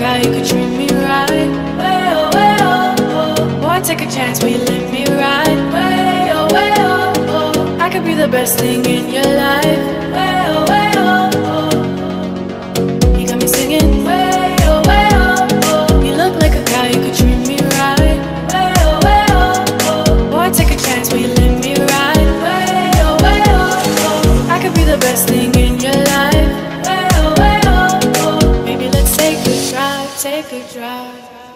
guy who could treat me right. Way oh, way oh, oh. Boy, take a chance, will you let me ride? Way oh, way oh, oh. I could be the best thing in your life. Way oh, way oh, oh. You got me singing. Way oh, way oh, oh. You look like a guy who could treat me right. Way oh, way oh, oh. Boy, take a chance, will you let me ride? Way oh, way oh, oh. I could be the best thing in your life. Way oh, way oh, oh. Maybe let's take a drive, take a drive.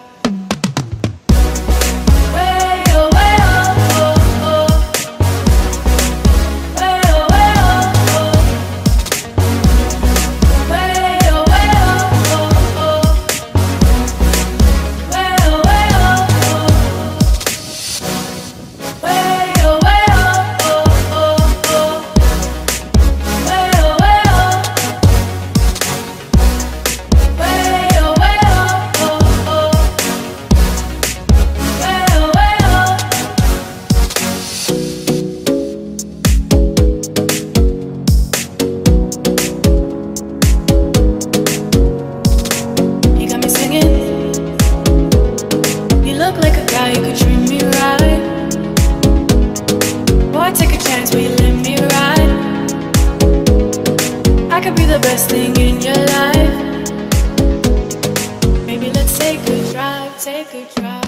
You could treat me right. Boy, take a chance, will you let me ride? I could be the best thing in your life. Maybe let's take a drive, take a drive.